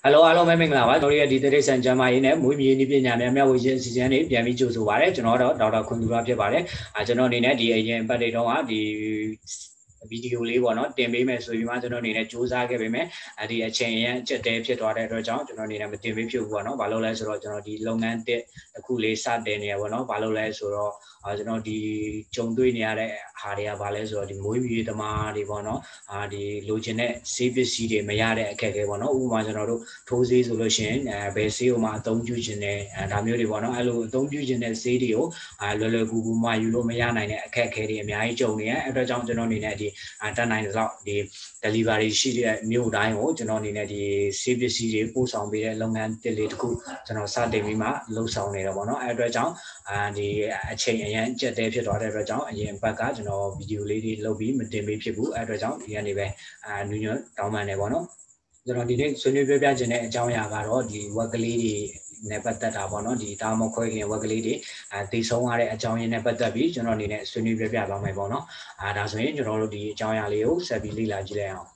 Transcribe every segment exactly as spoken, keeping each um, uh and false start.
Hello, hello မဲမင်္ဂလာပါကျွန်တော်ရဲ့ဒီတိရစ္ဆာန်ကျမ်းမာရေးနဲ့မွေးမြူရေးနည်းပညာများမျှဝေခြင်းအစီအစဉ်တွေပြန်ပြီးကြိုဆိုပါရစေကျွန်တော်တော့ဒေါက်တာခွန်သူရဖြစ်ပါတယ်အဲကျွန်တော်အနေနဲ့ဒီအရင်ပတ်တွေတော့ဒီဗီဒီယိုလေးပေါ့နော်တင်ပေးမယ်ဆိုပြီးမှကျွန်တော်အနေနဲ့စူးစမ်းခဲ့ပေမဲ့အဲဒီအချိန်ရန်အကျက်တဲဖြစ်သွားတဲ့အတွက်ကြောင့်ကျွန်တော်အနေနဲ့မတင်ပေးဖြစ်ဘူးပေါ့နော်ဘာလို့လဲဆိုတော့ကျွန်တော်ဒီလုပ်ငန်းတစ်အခုလေးစတင်နေရပေါ့နော်ဘာလို့လဲဆိုတော့ကျွန်တော်ဒီဂျုံတွေ့နေရတဲ့ဟာတွေကဘာလဲဆိုတော့ဒီမွေးမြူရေးသမားတွေပေါ့နော်အာဒီလိုချင်တဲ့ဆေးပစ္စည်းတွေမရတဲ့အခက်အခဲပေါ့နော်ဥပမာကျွန်တော်တို့ထိုးဆေးဆိုလို့ရှိရင်အဲဘယ်ဆေးကိုမှအသုံးပြုခြင်းနဲ့အဲဒါမျိုးတွေပေါ့နော်အဲ့လိုအသုံးပြုခြင်းတဲ့ဆေးတွေကိုအာလွယ်လွယ်ကူကူမှယူလို့မရနိုင်တဲ့အခက်အခဲတွေအများကြီးကြုံနေရအဲ့အတွက်ကြောင့်ကျွန်တော်အနေနဲ့ဒီတတ်နိုင်တဲ့လောက်ဒီ delivery ရှိတဲ့မြို့တိုင်းကိုကျွန်တော်အနေနဲ့ဒီဆေးပစ္စည်းတွေပို့ဆောင်ပေးတဲ့လုပ်ငန်းတစ်လေးတစ်ခုကျွန်တော်စတင်ပြီးမှလှုပ်ဆောင်နေတော့ပေါ့နော်အဲ့အတွက်ကြောင့်အာဒီအချိန်အရင်ကြက်တဲဖြစ်သွားတဲ့အတွက်ကြောင့်အရင်ဘက်ကကျွန်တော်ဗီဒီယိုလေးတွေလုပ်ပြီးမတင်ပေးဖြစ်ဘူးအဲ့အတွက်ကြောင့်ဒီကနေပဲအာနူးညွတ်တောင်းပန်နေပေါ့နော်ကျွန်တော်ဒီနေ့ဆွေးနွေးပြောပြခြင်းတဲ့အကြောင်းအရာကတော့ဒီဝက်ကလေးတွေနဲ့ပတ်သက်တာပေါ့နော်ဒီတာမခွဲခင်ဝက်ကလေးတွေအဲတည်ဆုံးရတဲ့အကြောင်းရင်းနဲ့ပတ်သက်ပြီးကျွန်တော်အနေနဲ့ဆွေးနွေးပြောပြသွားမယ်ပေါ့နော်အာဒါဆိုရင်ကျွန်တော်တို့ဒီအကြောင်းအရာလေးကိုဆက်ပြီးလေ့လာကြည့်လိုက်အောင်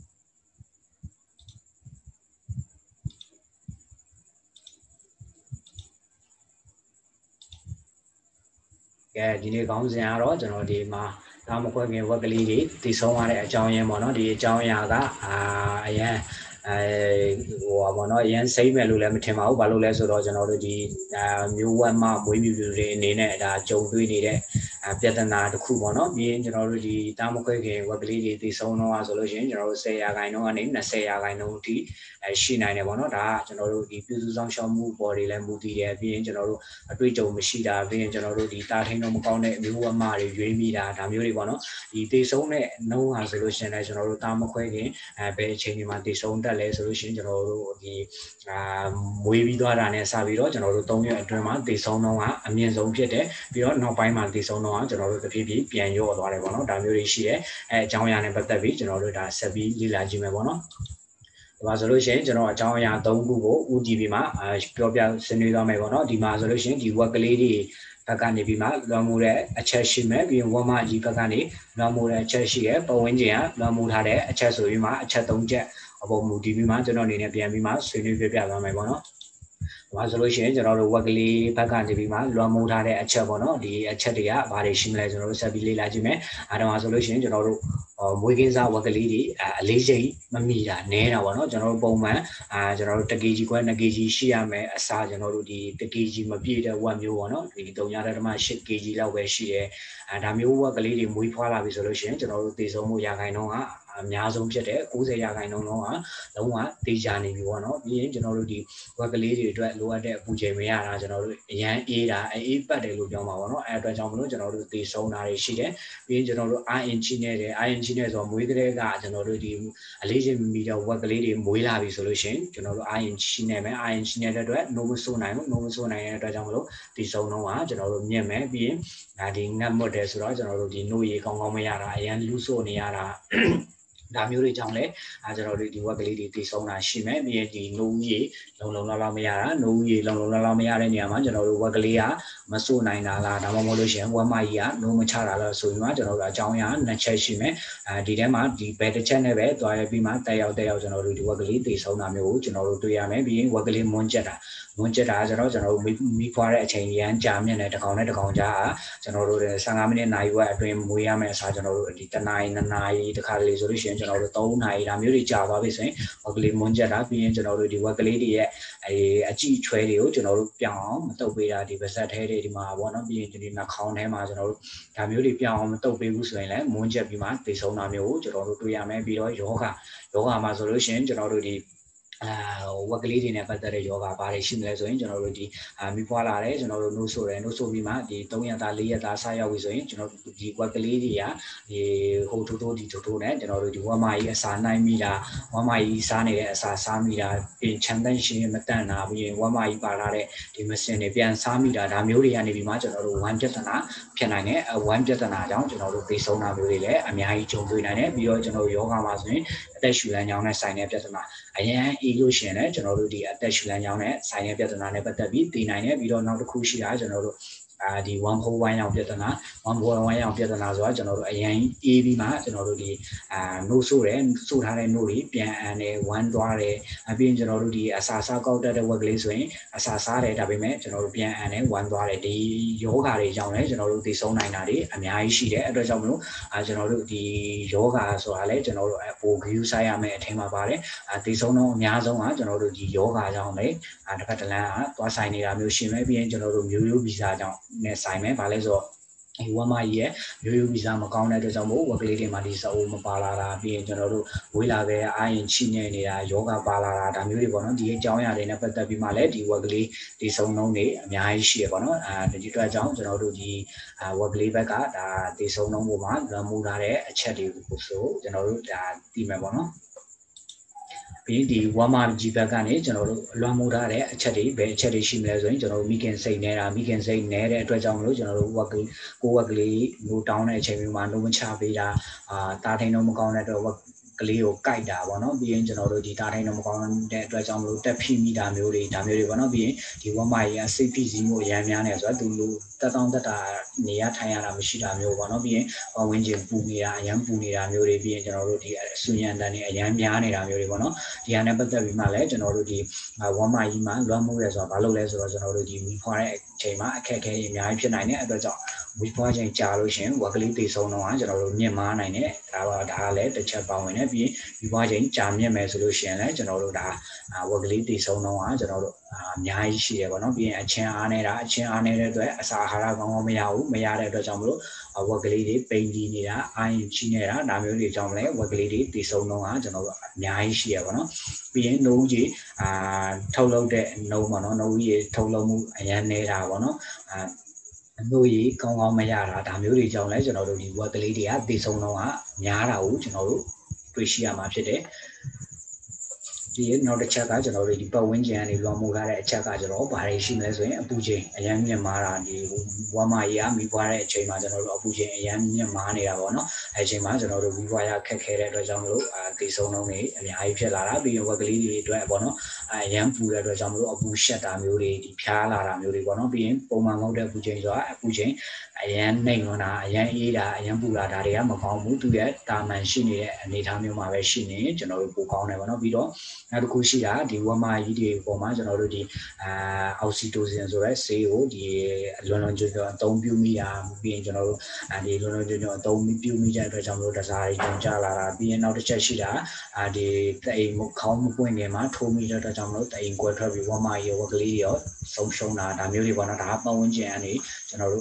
ကဲဒီနေ့ခေါင်းစဉ်ကတော့ကျွန်တော်ဒီမှာတာမခွဲခင်ဝက်ကလေးတွေတည်ဆုံးရတဲ့အကြောင်းရင်းပေါ့နော်ဒီအကြောင်းအရာကအာအရင်အဲဟိုပါဘောနော်အရင်စိမ့်မယ်လို့လည်းမထင်ပါဘူးဘာလို့လဲဆိုတော့ကျွန်တော်တို့ဒီမျိုးဝက်မှမွေးမြူတွေအနေနဲ့ဒါကြုံတွေ့နေတဲ့ပြဿနာတစ်ခုပေါ့နော်ပြီးရင်ကျွန်တော်တို့ဒီတာမခွဲခင်ဝက်ကလေးတွေတည်ဆုံးတော့ဆိုလို့ရှိရင်ကျွန်တော်တို့十ရာခိုင်နှုန်းကနေ၂၀ရာခိုင်နှုန်းအထိရှိနိုင်တယ်ပေါ့နော်ဒါကကျွန်တော်တို့ဒီပြုစုဆောင်ရှောက်မှုပေါ်တွေလည်းမူတည်တယ်ပြီးရင်ကျွန်တော်တို့အတွေ့အကြုံမရှိတာပြီးရင်ကျွန်တော်တို့ဒီတာထိန်တော့မကောင်းတဲ့မျိုးဝက်မှတွေရွေးမိတာဒါမျိုးတွေပေါ့နော်ဒီတည်ဆုံးတဲ့နှုန်းဟာဆိုလို့ရှိရင်လည်းကျွန်တော်တို့တာမခွဲခင်အဲဘယ်အချိန်ဒီမှာတည်ဆုံးတက်လဲဆိုလို့ရှိရင်ကျွန်တော်တို့ဒီအာမွေးပြီးသွားတာနဲ့စပြီးတော့ကျွန်တော်တို့၃ရက်အတွင်းမှာတည်ဆုံးနှုန်းကအမြင့်ဆုံးဖြစ်တယ်ပြီးတော့နောက်ပိုင်းမှာတည်ဆုံးနှုန်းကကျွန်တော်တို့တဖြည်းဖြည်းပြန်လျော့သွားတယ်ပေါ့နော်ဒါမျိုးတွေရှိတယ်အဲအကြောင်းအရာနဲ့ပတ်သက်ပြီးကျွန်တော်တို့ဒါဆက်ပြီးလေ့လာကြည့်မယ်ပေါ့နော်ဒီမှာဆိုလို့ရှိရင်ကျွန်တော်အကြောင်းအရာ၃ခုကိုဦးတည်ပြီးမှပြောပြဆွေးနွေးသွားမယ်ပေါ့နော်ဒီမှာဆိုလို့ရှိရင်ဒီ work ကလေးတွေဘက်ကနေပြီးမှလွှမ်းမိုးတဲ့အချက်ရှိမယ်ပြီးရင်ဝမကြီးဘက်ကနေလွှမ်းမိုးတဲ့အချက်ရှိရပတ်ဝန်းကျင်ကလွှမ်းမိုးထားတဲ့အချက်ဆိုပြီးမှအချက်၃ချက်အပေါ်မူတည်ပြီးမှကျွန်တော်အနေနဲ့ပြန်ပြီးမှဆွေးနွေးပြပြသွားမယ်ပေါ့နော်။ဒါဆိုလို့ရှိရင်ကျွန်တော်တို့ဝက်ကလေးဘက်ကနေပြီးမှလွှမ်းမိုးထားတဲ့အချက်ပေါ့နော်ဒီအချက်တွေကဘာတွေရှိမလဲကျွန်တော်တို့ဆက်ပြီးလေ့လာကြည့်မယ်။အဲဒါမှဆိုလို့ရှိရင်ကျွန်တော်တို့မွေးကင်းစားဝက်ကလေးတွေအလေးချိန်မမီတာနဲတာပေါ့နော်ကျွန်တော်တို့ပုံမှန်အာကျွန်တော်တို့တစ် kg ခွဲ၂ kg ရှိရမယ်အစားကျွန်တော်တို့ဒီတစ် kg မပြည့်တဲ့ဝက်မျိုးပေါ့နော်ဒီ၃ရတဲ့မှာ၈ kg လောက်ပဲရှိတယ်အဲဒါမျိုးဝက်ကလေးတွေမွေးဖွားလာပြီဆိုလို့ရှိရင်ကျွန်တော်တို့တည်ဆုံးမှုရာခိုင်နှုန်းကအများဆုံးဖြစ်တဲ့၉၀ရာခိုင်နှုန်းလုံးကလုံးဝတေးကြနေပြီပေါ့နော်ပြီးရင်ကျွန်တော်တို့ဒီဝက်ကလေးတွေအတွက်လိုအပ်တဲ့အပူချိန်မရတာကျွန်တော်တို့အရန်အေးတာအေးပတ်တယ်လို့ပြောမှာပေါ့နော်အဲအတွက်ကြောင့်မလို့ကျွန်တော်တို့တည်ဆုံးတာတွေရှိတယ်ပြီးရင်ကျွန်တော်တို့ I N G နဲ့တယ် I N G နဲ့ဆိုမွေးကလေးကကျွန်တော်တို့ဒီအလေးချိန်မီတဲ့ဝက်ကလေးတွေမွေးလာပြီဆိုလို့ရှိရင်ကျွန်တော်တို့ I N G နဲ့မယ် I N G နဲ့တဲ့အတွက် no မဆိုးနိုင်ဘူး no မဆိုးနိုင်တဲ့အတွက်ကြောင့်မလို့တည်ဆုံးတော့ကကျွန်တော်တို့မြင့်မယ်ပြီးရင်ဒါဒီငတ်မွတ်တယ်ဆိုတော့ကျွန်တော်တို့ဒီနှိုးရေကောင်းကောင်းမရတာအရန်လူးဆိုးနေရတာဒါမျိုးတွေကြောင့်လည်းအဲကျွန်တော်တို့ဒီဝက်ကလေးတွေတည်ဆုံးတာရှိမယ်ပြီးရင်ဒီနှိုးရေလုံလုံလောက်လောက်မရတာနှိုးရေလုံလုံလောက်လောက်မရတဲ့နေရာမှာကျွန်တော်တို့ဝက်ကလေးကမဆိုးနိုင်တာလားဒါမှမဟုတ်လို့ရှိရင်ဝက်မကြီးကနှိုးမချတာလားဆိုပြီးမှကျွန်တော်တို့အကြောင်းအရာနှစ်ချက်ရှိမယ်အဲဒီထဲမှာဒီဘယ်တစ်ချက်နဲ့ပဲတွားရပြီးမှတက်ရောက်တက်ရောက်ကျွန်တော်တို့ဒီဝက်ကလေးတည်ဆုံးတာမျိုးကိုကျွန်တော်တို့တွေ့ရမယ်ပြီးရင်ဝက်ကလေးမွန်းကျက်တာမွန်းကျက်တာကျွန်တော်ကျွန်တော်တို့မိခွာတဲ့အချိန်ရန်ကြာမြင့်တဲ့တစ်ကောင်နဲ့တစ်ကောင်ကြားကျွန်တော်တို့ဆယ်၅မိနစ်နာရီဝက်အတွင်းမွေးရမယ်အစားကျွန်တော်တို့ဒီတစ်နာရီနှစ်နာရီတစ်ခါလေဆိုလို့ရှိရင်ကျွန်တော်တို့သုံးနာရီဒါမျိုးတွေကြာသွားပြီဆိုရင်ဝက်ကလေးမွန်းကျက်တာပြီးရင်ကျွန်တော်တို့ဒီဝက်ကလေးတွေရဲ့အဲအကြည့်ချွဲတွေကိုကျွန်တော်တို့ပြောင်းအောင်မတုပ်ပေးတာဒီပါဇက်ထဲတွေဒီမှာပေါ့နော်ပြီးရင်ဒီနှာခေါင်းထဲမှာကျွန်တော်တို့ဒါမျိုးတွေပြောင်းအောင်မတုပ်ပေးဘူးဆိုရင်လည်းမွန်းကျက်ပြီးမှသိဆုံးတာမျိုးကိုကျွန်တော်တို့တွေ့ရမယ်ပြီးတော့ယောဂယောဂမှာဆိုလို့ရှိရင်ကျွန်တော်တို့ဒီအာဝက်ကလေးတွေနဲ့ပတ်သက်တဲ့ယောဂဘာတွေရှိမလဲဆိုရင်ကျွန်တော်တို့ဒီအာမိဖွာလာတယ်ကျွန်တော်တို့နှုတ်ဆိုတယ်နှုတ်ဆိုပြီးမှဒီ၃ရက်သား၄ရက်သားစားရောက်ပြီဆိုရင်ကျွန်တော်ဒီဝက်ကလေးတွေကဒီဟိုထိုးထိုးဒီထိုးထိုးနဲ့ကျွန်တော်တို့ဒီဝမကြီးအစာနိုင်မိတာဝမကြီးစားနေတဲ့အစာစားမိတာပြင်ချမ်းတန်းရှင်မတန့်တာပြီးရင်ဝမကြီးပါလာတဲ့ဒီမစင်တွေပြန်စားမိတာဒါမျိုးတွေကနေပြီးမှကျွန်တော်တို့ဝမ်းပြဿနာဖြစ်နိုင်တယ်ဝမ်းပြဿနာကြောင့်ကျွန်တော်တို့သိဆုံးတာမျိုးတွေလည်းအများကြီးကြုံတွေ့နိုင်တယ်ပြီးတော့ကျွန်တော်တို့ယောဂမှာဆိုရင်အသက်ရှူလမ်းကြောင်းနဲ့ဆိုင်တဲ့ပြဿနာအရင်အေးလို့ရှိရင်လည်းကျွန်တော်တို့ဒီအသက်ရှူလမ်းကြောင်းနဲ့ဆိုင်တဲ့ပြဿနာနဲ့ပတ်သက်ပြီးသိနိုင်တယ်ပြီးတော့နောက်တစ်ခုရှိတာကျွန်တော်တို့ à thì one whole wine out biết na one whole wine out biết na rồi cho nó rồi anh e đi mà cho nó rồi đi à nô số đấy số thằng này nô đi biển anh này one đoa đấy à biển cho nó rồi đi à sa sa câu đó work lấy rồi à sa sa đấy đặc biệt mấy cho nó rồi biển anh này one đoa đấy đi yoga đấy trong đấy cho nó rồi đi sâu này nào đi anh ấy xí đấy ở trong đó à cho nó rồi đi yoga rồi đấy cho nó rồi bộ kêu sai à mấy thằng mà vào đấy à đi sâu nó nhà giống á cho nó rồi đi yoga trong đấy à đặc biệt là toa sai này là nhiều xí mấy biển cho nó rồi nhiều nhiều visa trong này sai mấy vào đấy rồi Iwa mai ye, yo visa mà con này được trong bố hoặc lấy mà đi sau mà ba la la, bây giờ nó rồi với là về ai chi nhẹ này là yoga ba la la, đam mê bọn nó đi cháu nhà này nó bắt đầu bị mà lấy đi hoặc lấy đi sau nông này, nhà ai xia bọn nó à đi cho cháu cho nó rồi đi à hoặc lấy về cả, à đi sau nông bộ mà là mua ra đấy, chơi đi một số cho nó rồi à đi mà bọn nó vì đi qua mà chỉ biết cái này cho nó loa mua ra đấy chơi đi về chơi đi xem lại rồi cho nó weekend say này là weekend say này đấy tôi trong lúc cho nó qua cái qua cái nút down này chơi mà nó vẫn chả bị ra à ta thấy nó một con này rồi cái liều cay đã bọn nó biến cho nó rồi thì ta thấy nó một con này tôi trong lúc tập phim đi đam mê đi đam mê đi bọn nó biến thì qua mai xê pê gì mua nhà nhà này rồi từ lúc ta tông ta ta nhà thay nhà làm gì đam mê bọn nó biến và when chỉ bù nhà nhà bù nhà đam mê đi biến cho nó rồi thì suy nhận là này nhà nhà này đam mê đi bọn nó thì anh em bắt đầu bị mà lấy cho nó rồi thì qua mai mà loa mua rồi bà lâu lấy rồi cho nó rồi thì mình phải chạy mà khe khe nhà phía này nè tôi chọn mình phải chạy trả rồi xem qua cái lý tỷ số nó cho nó rồi nhà má này nè đã đã lấy để chơi bao này vì vì qua chạy trả nhà mẹ solution này cho nó rồi đã qua cái lý tỷ số nó cho nó rồi nhà gì đấy nó vì chơi anh này đã chơi anh này rồi sa hara con mấy áo mấy áo đấy tôi chọn rồi qua cái lý đi pay đi này đã ai chi này đã làm gì trong lấy qua cái lý đi tỷ số nó cho nó nhà gì đấy nó vì nấu gì à thâu lâu để nấu mà nó nấu gì thâu lâu mu anh này là của nó à nấu gì con ngon mà ra là làm gì trong lấy cho nó được đi qua cái lý đi tỷ số nó á nhà là u cho nó tôi xia mà thế đấy thì nó được chắc cả cho nó đi bao nhiêu tiền thì lo mua cái này chắc cả cho nó bài xin lấy rồi bù chế anh em mà là đi qua mà ya mi qua đấy chơi mà cho nó bù chế anh em mà này là nó hay chơi mà cho nó đi qua ya khép khép đấy rồi trong lúc tỷ số nó này anh hay phải là bây giờ qua cái đi rồi bọn nó anh em bù đấy rồi trong lúc bù set làm nhiều đi phá là làm nhiều đi bọn nó bây giờ bù mà ngồi đấy bù chế rồi bù chế anh em này nó là anh em ý là anh em bù là đại đấy mà còn muốn tu đấy ta mình xin này anh tham nhiều mà về xin này cho nó bù con này bọn nó vì đó nó cũng chỉ là đi qua mai đi qua mai cho nó rồi đi à oxytocin rồi đấy xê o đi luôn luôn cho nó tông biểu mi à biến cho nó à đi luôn luôn cho nó tông biểu mi ra rồi trong rồi đã ra trong cha là là biến nó được chơi chỉ là à đi tại một không một quên ngày mà thu mi ra trong nó tại qua thôi bị qua mai rồi qua cái đó sống sống là làm như đi vào nó đã bao nhiêu chuyện này cho nó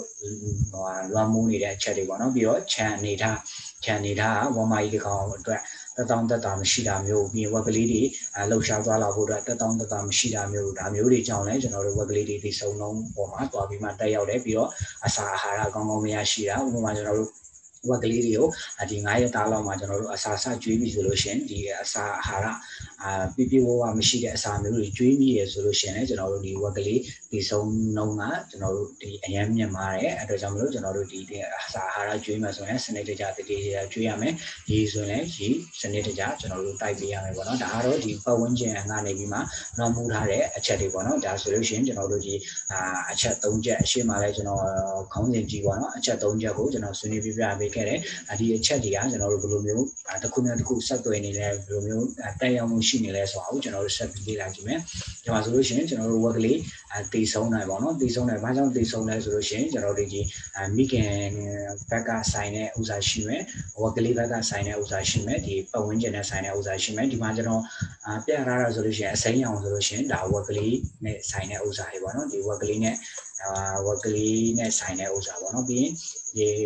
loa mua này để chơi đi vào nó bị đó cha này tha cha này tha qua mai thì còn rồi ta tông ta tạm xí đam nhiều vì qua cái lý đi lâu sau đó là vô đó ta tông ta tạm xí đam nhiều đam nhiều đi trong này cho nó được qua cái lý đi thì sâu nông của má tòa vì mà tay ao đấy vì đó sa hà con ngô mía xí đó nhưng mà cho nó qua cái lý điều thì ngay ta lo mà cho nó sa sa truy bị solution thì sa hà à pi pi vô mà xí để sa nhiều thì truy bị solution này cho nó đi qua cái lý thì sâu nông á cho nó thì anh em nhà mà đấy ở trong lúc cho nó đi thì sa hà truy mà xong hết này thì ra thì truy à mấy thì rồi này chỉ sân để trả cho nó tay bị à bọn nó đã rồi thì bao nhiêu tiền ngàn này bị mà nó mua ra đấy chạy thì bọn nó đã solution cho nó thì à chạy tông chạy xe mà lại cho nó không nên chỉ bọn nó chạy tông chạy cũng cho nó suy nghĩ ra về cái đấy à đi chạy thì cho nó được nhiều à tất cả những cái sát tuổi này là nhiều tay ông xin này là xóa cho nó sẽ đi làm gì mấy nhưng mà solution cho nó qua cái lý tỷ số này bọn nó tỷ số này bao nhiêu tỷ số này solution cho nó thì mi cái các cái sai này u giải xin mấy qua cái lý các cái sai này u giải xin mấy thì bao nhiêu này sai này u giải xin mấy thì mà cho nó bây giờ ra solution sai nhau solution đã qua cái lý này sai này u giải bọn nó thì qua cái lý này qua cái lý này sai này u giải bọn nó biết thì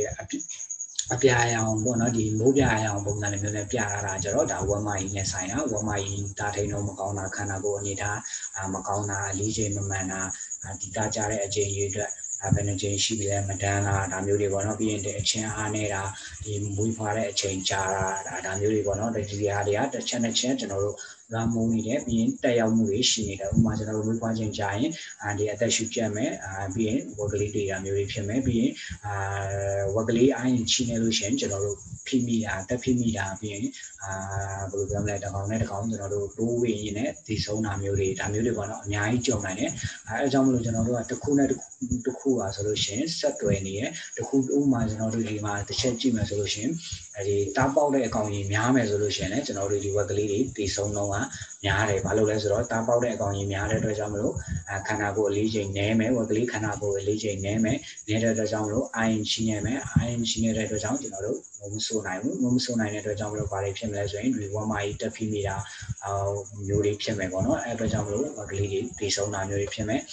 à bây giờ bọn nó đi mua bây giờ bọn nó làm như bây giờ ra cho nó đã qua mai này sai nó qua mai ta thấy nó mà còn là khả năng của người ta mà còn là lý do mà là thì ta trả lại chuyện gì đó à bên này chuyện gì là mà đang là làm như thế bọn nó biến để chuyện anh này là thì muốn phải là chuyện trả là làm như thế bọn nó để gì à để à để chuyện này chuyện cho nó ra mô này đấy biến tay ông mùi xì này đó mà cho nó mới qua trên trái à thì ta chụp cho mấy à biến vật lý thì làm nhiều chuyện mấy biến à vật lý ai chi này luôn xem cho nó phi mi à ta phi mi à biến à bây giờ lại đó này đó cho nó đủ về như này thì số làm nhiều thì làm nhiều thì bọn nó nhái trong này nhé à trong lúc cho nó là từ khu này từ khu à solution set tuổi này từ khu u mà cho nó đi mà từ set chi mà solution thì ta bao đây còn gì nhá mà solution này cho nó đi vật lý thì số nó á nhá này bao lâu đấy rồi ta bao đây còn gì nhá đấy rồi trong lúc à khả năng của lý trình né mấy vật lý khả năng của lý trình né mấy né rồi trong lúc ai chi này mấy ai chi này rồi trong cho nó lúc một số này một số này rồi trong lúc bài phim lại rồi người qua mai tập phim ra nhiều đi phim mấy con nó rồi trong lúc vật lý thì số nào nhiều đi phim mấy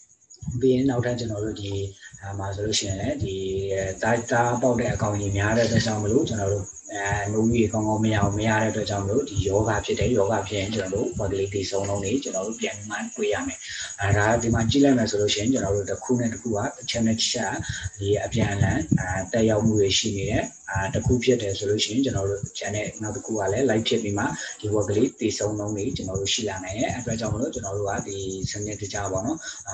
vì nào ra cho nó thì mà solution này thì ta ta bao đây còn gì nhá đấy rồi trong lúc cho nó lúc nuôi gì con ngô mèo mèo rồi trong lúc thì yoga phía đấy yoga phía cho nó lúc vật lý thì số nó này cho nó lúc dạng mát quý à này ra thì mà chỉ là mà solution cho nó lúc được khu này được khu á cho nên cha thì áp dụng là tay ông người xí này à được khu phía đấy solution cho nó lúc cho nên nó được khu á lấy lại phía bên mà thì vật lý thì số nó này cho nó lúc xí là này áp dụng lúc cho nó lúc á thì sinh nhật thì cha bọn nó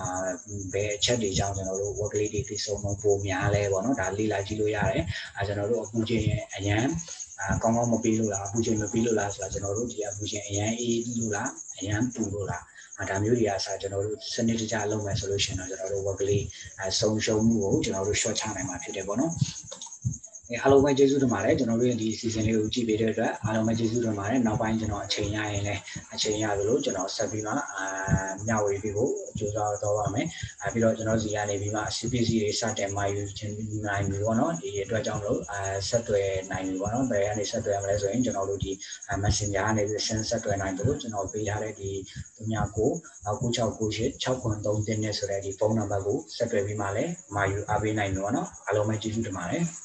về chất thì cho nó lúc vật lý thì số nó bổ nhá lấy bọn nó đã lý lại chỉ đôi ra đấy à cho nó lúc cũng chơi anh em à con con một pi luôn là bu chơi một pi luôn là cho nó lúc thì bu chơi anh em y luôn là anh em tu luôn là à làm như vậy sao cho nó sinh nhật cha luôn mà solution cho nó lúc vật lý à sống sống ngủ cho nó lúc short time này màဖြစ်တယ်ပေါ့နော်အားလုံးပဲကျေးဇူးတင်ပါတယ်ကျွန်တော်တို့ဒီ season လေးကိုကြည့်ပေးတဲ့အတွက်အားလုံးပဲကျေးဇူးတင်ပါတယ်နောက်ပိုင်းကျွန်တော်အချိန်ရရင်လည်းအချိန်ရသလိုကျွန်တော်ဆက်ပြီးမှအာမျှဝေပေးဖို့ကြိုးစားတော့ပါမယ်အဲပြီးတော့ကျွန်တော်စီကနေပြီးမှ C P C တွေစတင်မှာယူခြင်းနိုင်ပြီပေါ့နော်ဒီအတွက်ကြောင့်လို့အာဆက်သွယ်နိုင်ပြီပေါ့နော်ဘယ်ကနေဆက်သွယ်ရမလဲဆိုရင်ကျွန်တော်တို့ဒီ Messenger ကနေပြီးဆက်သွယ်နိုင်တယ်လို့ကျွန်တော်ပေးထားတဲ့ဒီ၃၉၉၉၆၉၈၆ခွန်၃တင်းနဲ့ဆိုတဲ့ဒီဖုန်းနံပါတ်ကိုဆက်သွယ်ပြီးမှလည်းမှာယူအားပေးနိုင်ပြီပေါ့နော်အားလုံးပဲကျေးဇူးတင်ပါတယ်